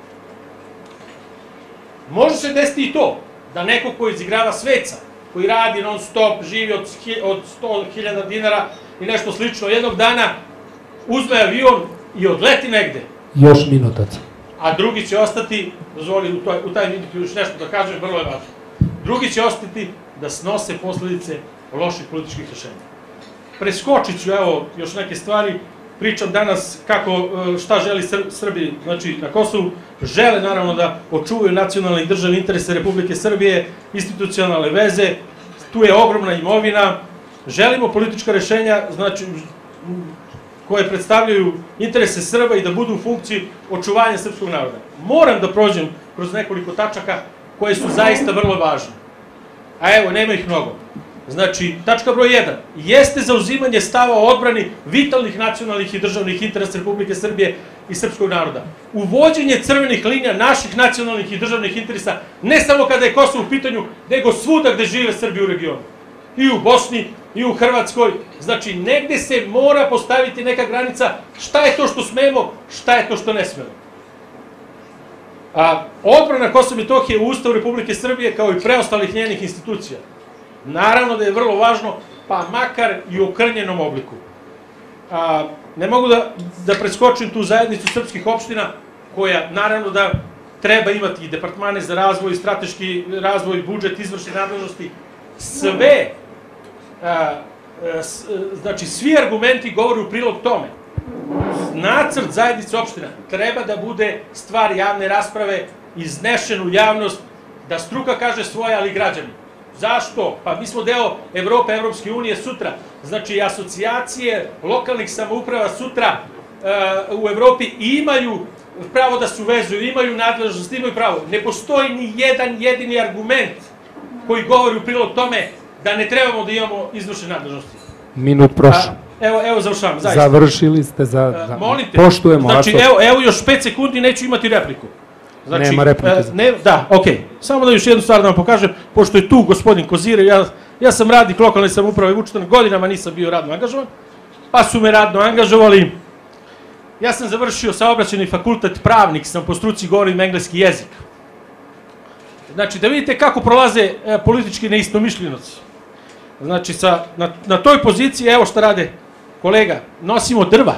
Može se desiti i to, da neko ko izigrava sveca, koji radi non stop, živi od 100.000 dinara i nešto slično, jednog dana uzme avion i odleti negde. Još minutac. A drugi će ostati, dozvoli u taj minut još nešto da kažem, vrlo je važno. Drugi će ostati da snose posledice loših političkih rešenja. Preskočit ću, evo, još neke stvari. Pričam danas šta želi Srbi, znači na Kosovu. Žele, naravno, da očuvaju nacionalne i državne interese Republike Srbije, institucionalne veze, tu je ogromna imovina. Želimo politička rešenja, znači, koje predstavljaju interese Srba i da budu u funkciji očuvanja srpskog naroda. Moram da prođem kroz nekoliko tačaka koje su zaista vrlo važne. A evo, nema ih mnogo. Znači, tačka broj 1. Jeste zauzimanje stava o odbrani vitalnih nacionalnih i državnih interesa Republike Srbije i srpskog naroda. Uvođenje crvenih linija naših nacionalnih i državnih interesa, ne samo kada je Kosovo u pitanju, nego svuda gde žive Srbi u regionu. I u Bosni, i u Hrvatskoj. Znači, negde se mora postaviti neka granica šta je to što smemo, šta je to što ne smemo. Odbrana Kosova i Metohije u Ustavu Republike Srbije kao i preostalih njenih institucija. Naravno da je vrlo važno, pa makar i u okrnjenom obliku. Ne mogu da preskočim tu zajednicu srpskih opština, koja naravno da treba imati i departmane za razvoj, strateški razvoj, budžet, izvršne nadležnosti. Sve znači svi argumenti govore u prilog tome. Nacrt zajednice opština treba da bude stvar javne rasprave, iznešen u javnost, da struka kaže svoje, ali građani. Zašto? Pa mi smo deo Evrope, Evropske unije sutra. Znači, asocijacije lokalnih samouprava sutra u Evropi imaju pravo da se uvezuju, imaju nadležnost, imaju pravo. Ne postoji ni jedan jedini argument koji govori u prilog tome da ne trebamo da imamo izvršne nadležnosti. Minut prošao. Evo završavam, zaista. Završili ste, molim te, poštujemo. Znači, evo još 5 sekundi neću imati repliku. Znači, nema replike. Da, okej. Samo da još jednu stvar da vam pokažem, pošto je tu gospodin Kozire, ja sam radnik lokalne samouprave Vučitrna, godinama nisam bio radno angažovan, pa su me radno angažovali. Ja sam završio saobraćajni fakultet, pravnik sam, po struci govorim engleski jezik. Znači, da vidite kako prolaze politički neistomišljenici. Znači, na toj poziciji, evo šta rade kolega, nosimo drva,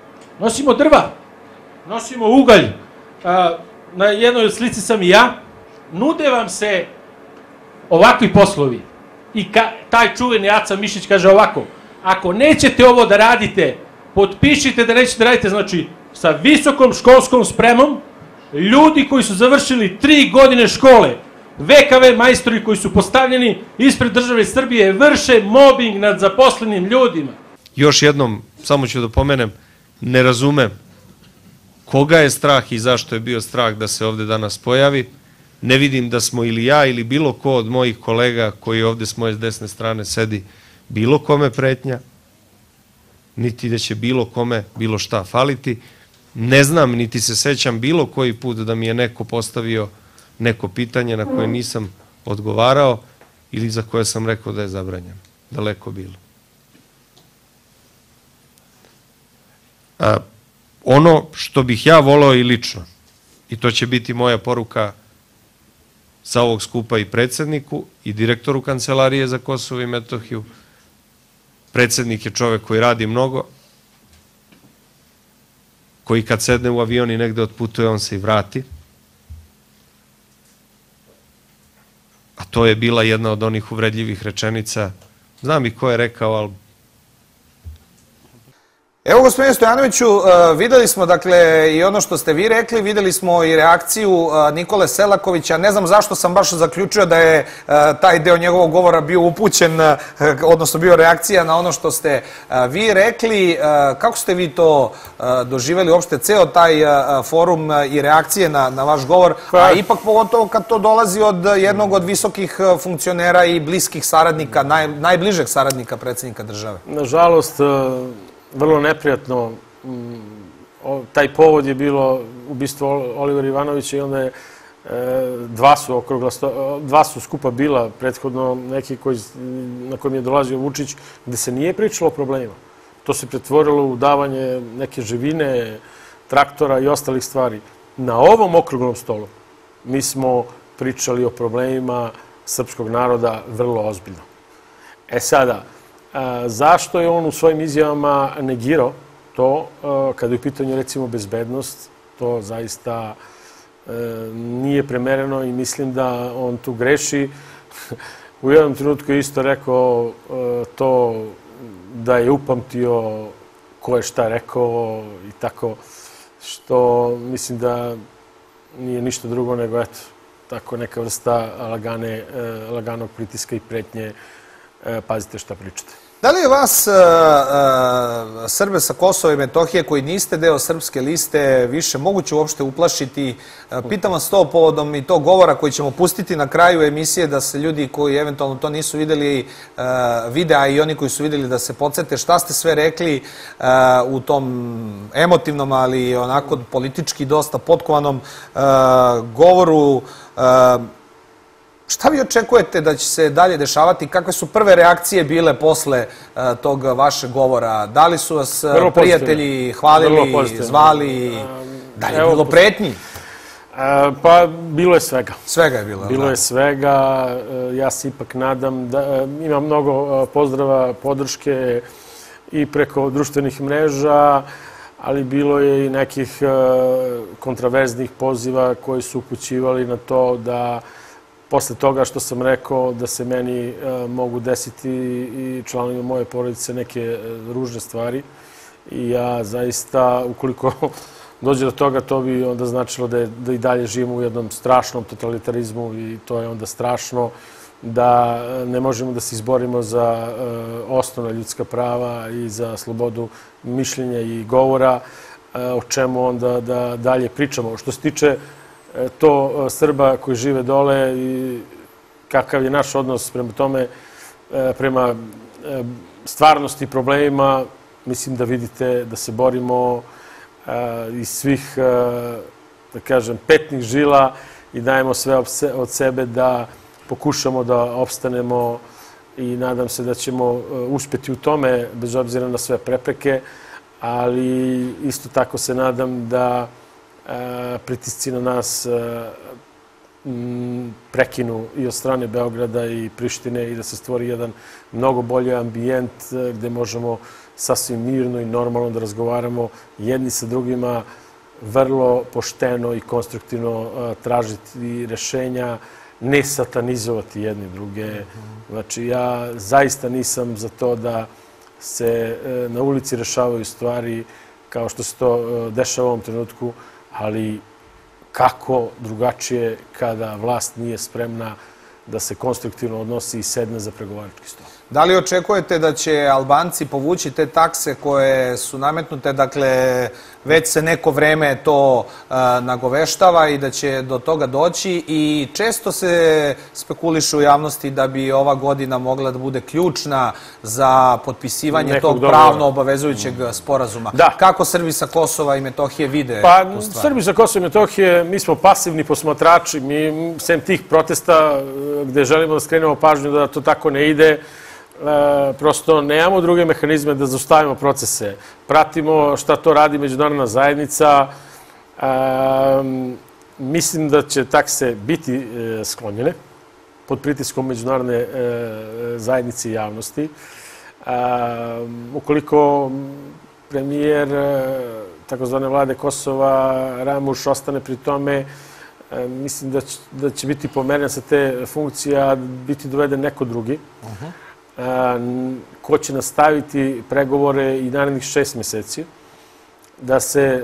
nosimo ugalj, na jednoj slici sam i ja, nude vam se ovakvi poslovi i taj čuveni Aca Mišić kaže ovako, ako nećete ovo da radite, potpišite da nećete radite, znači sa visokom školskom spremom, ljudi koji su završili 3 godine škole, VKV majstori koji su postavljeni ispred države Srbije, vrše mobing nad zaposlenim ljudima. Još jednom, samo ću da pomenem, ne razumem koga je strah i zašto je bio strah da se ovde danas pojavi. Ne vidim da smo ili ja ili bilo ko od mojih kolega koji ovde s moje desne strane sedi bilo kome pretnja, niti da će bilo kome bilo šta faliti. Ne znam, niti se sećam bilo koji put da mi je neko postavio neko pitanje na koje nisam odgovarao ili za koje sam rekao da je zabranjeno. Daleko bilo. Ono što bih ja voleo i lično, i to će biti moja poruka sa ovog skupa i predsedniku i direktoru Kancelarije za Kosovo i Metohiju. Predsednik je čovek koji radi mnogo, koji kad sedne u avion i negde otputuje, on se i vrati. A to je bila jedna od onih uvredljivih rečenica. Znam i ko je rekao, ali... Evo, gospodine Stojanoviću, videli smo, dakle, i ono što ste vi rekli, videli smo i reakciju Nikole Selakovića. Ne znam zašto sam baš zaključio da je taj deo njegovog govora bio upućen, odnosno bio reakcija na ono što ste vi rekli. Kako ste vi to doživjeli uopšte, ceo taj forum i reakcije na vaš govor, a ipak pogotovo kad to dolazi od jednog od visokih funkcionera i bliskih saradnika, najbližeg saradnika predsjednika države? Nažalost, vrlo neprijatno. Taj povod je bilo ubistvo Olivera Ivanovića i onda je dva su skupa bila, prethodno neki na kojem je dolazio Vučić, gde se nije pričalo o problemima. To se pretvorilo u davanje neke živine, traktora i ostalih stvari. Na ovom okruglom stolu mi smo pričali o problemima srpskog naroda vrlo ozbiljno. Sada, zašto je on u svojim izjavama negirao to, kada je u pitanju recimo bezbednost, to zaista nije premereno i mislim da on tu greši. U jednom trenutku je isto rekao to da je upamtio ko je šta rekao i tako, što mislim da nije ništa drugo nego eto, tako neka vrsta laganog pritiska i pretnje. Pazite šta pričate. Da li je vas, Srbe sa Kosova i Metohije, koji niste deo srpske liste, više moguće uopšte uplašiti? Pitam vas to povodom i tog govora koji ćemo pustiti na kraju emisije, da se ljudi koji eventualno to nisu videli vide, a i oni koji su videli da se podsete šta ste sve rekli u tom emotivnom, ali onako politički dosta potkovanom govoru. Šta vi očekujete da će se dalje dešavati? Kakve su prve reakcije bile posle tog vašeg govora? Da li su vas prijatelji hvalili, zvali? Da li je bilo pretnji? Pa, bilo je svega. Svega je bilo. Bilo je svega. Ja se ipak nadam da ima mnogo pozdrava, podrške i preko društvenih mreža, ali bilo je i nekih kontraverznih poziva koji su upućivali na to da posle toga što sam rekao da se meni mogu desiti i članovima moje porodice neke ružne stvari. I ja zaista, ukoliko dođe do toga, to bi onda značilo da i dalje živimo u jednom strašnom totalitarizmu i to je onda strašno, da ne možemo da se izborimo za osnovna ljudska prava i za slobodu mišljenja i govora, o čemu onda da dalje pričamo. Što se tiče to Srba koji žive dole i kakav je naš odnos prema tome, prema stvarnosti i problemima, mislim da vidite da se borimo iz svih, da kažem, petnih žila i dajemo sve od sebe da pokušamo da opstanemo i nadam se da ćemo uspjeti u tome bez obzira na sve prepreke, ali isto tako se nadam da pritisci na nas prekinu i od strane Beograda i Prištine i da se stvori jedan mnogo bolji ambijent gde možemo sasvim mirno i normalno da razgovaramo jedni sa drugima, vrlo pošteno i konstruktivno tražiti rešenja, ne satanizovati jedni druge. Znači, ja zaista nisam za to da se na ulici rešavaju stvari kao što se to dešava u ovom trenutku, ali kako drugačije kada vlast nije spremna da se konstruktivno odnosi i sedne za pregovarački stol. Da li očekujete da će Albanci povući te takse koje su nametnute, dakle već se neko vreme to nagoveštava i da će do toga doći i često se spekuliše u javnosti da bi ova godina mogla da bude ključna za potpisivanje tog pravno obavezujućeg sporazuma. Kako Srbi sa Kosova i Metohije vide tu stvar? Srbi sa Kosova i Metohije, mi smo pasivni posmatrači, mi sem tih protesta gde želimo da skrenemo pažnju da to tako ne ide, prosto nemamo druge mehanizme da zaustavimo procese. Pratimo šta to radi međunarodna zajednica. Mislim da će takse biti sklonjene pod pritiskom međunarodne zajednice i javnosti. Ukoliko premijer takozvane vlade Kosova Ramuš ostane pri tome, mislim da će biti pomeren sa te funkcije, a biti doveden neko drugi. Ko će nastaviti pregovore i narednih 6 meseci, da se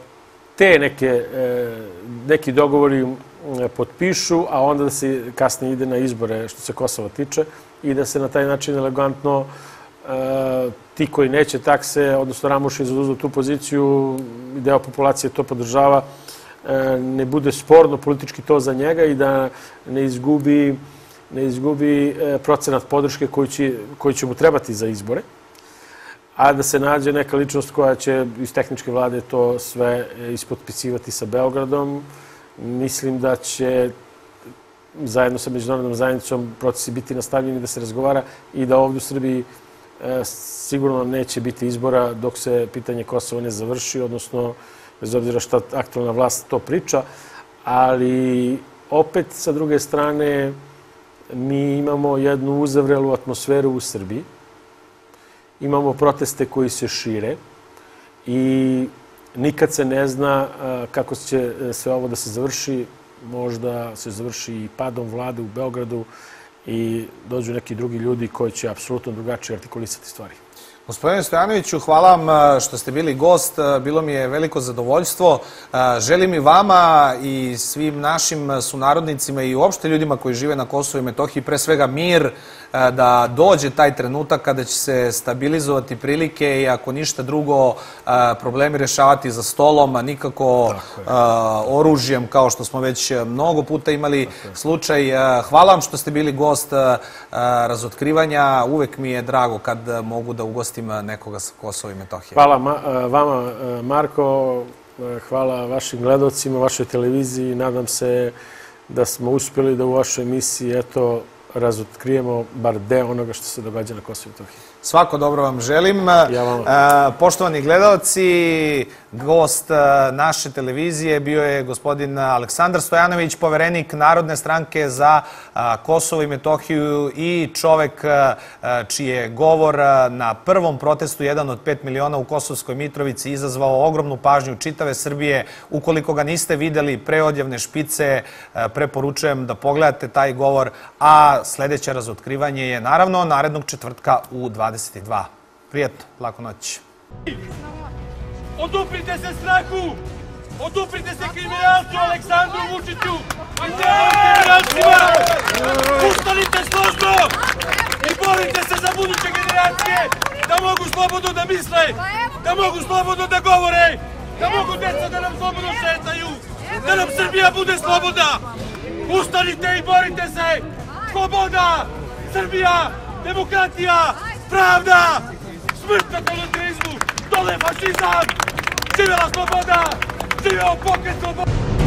neki dogovori potpišu, a onda da se kasnije ide na izbore što se Kosova tiče i da se na taj način elegantno ti koji neće takse, odnosno Ramuš je zauzeo tu poziciju i deo populacije to podržava, ne bude sporno politički to za njega i da ne izgubi procenat podrške koji će mu trebati za izbore, a da se nađe neka ličnost koja će iz tehničke vlade to sve ispotpisivati sa Beogradom. Mislim da će zajedno sa međunarodnom zajednicom procesi biti nastavljeni da se razgovara i da ovdje u Srbiji sigurno neće biti izbora dok se pitanje Kosova ne završi, odnosno bez obzira šta aktualna vlast to priča, ali opet sa druge strane mi imamo jednu uzavrelu atmosferu u Srbiji, imamo proteste koji se šire i nikad se ne zna kako će sve ovo da se završi. Možda se završi i padom vlade u Beogradu i dođu neki drugi ljudi koji će apsolutno drugačije artikulisati stvari. Gospodine Stojanoviću, hvala vam što ste bili gost. Bilo mi je veliko zadovoljstvo. Želim i vama i svim našim sunarodnicima i uopšte ljudima koji žive na Kosovu i Metohiji pre svega mir, da dođe taj trenutak kada će se stabilizovati prilike i ako ništa drugo problemi rešavati za stolom, a nikako oružjem kao što smo već mnogo puta imali slučaj. Hvala vam što ste bili gost razotkrivanja. Uvek mi je drago kad mogu da ugostim nekoga sa Kosova i Metohije. Hvala vama, Marko. Hvala vašim gledalcima, vašoj televiziji. Nadam se da smo uspjeli da u vašoj emisiji razotkrijemo bar deo onoga što se događa na Kosovu i Metohiji. Svako dobro vam želim. Poštovani gledalci, gost naše televizije bio je gospodin Aleksandar Stojanović, poverenik Narodne stranke za Kosovo i Metohiju i čovek čiji je govor na prvom protestu, jedan od 5 miliona u Kosovskoj Mitrovici, izazvao ogromnu pažnju čitave Srbije. Ukoliko ga niste videli pre odjavne špice, preporučujem da pogledate taj govor, a sledeće razotkrivanje je naravno narednog četvrtka u 22. Prijetno, laku noć. Oduprite se strahu! Oduprite se kriminalcu Aleksandru Vučiću! Kriminalcima! Ustanite složno! I borite se za buduće generacije! Da mogu slobodno da misle! Da mogu slobodno da govore! Da mogu deca da nam slobodno šetaju! Da nam Srbija bude slobodna! Ustanite i borite se! Sloboda! Srbija! Demokratija! Pravda! Smrt na totalitarizmu! Dole fašizam! Živjela sloboda! Živjela pokret sloboda!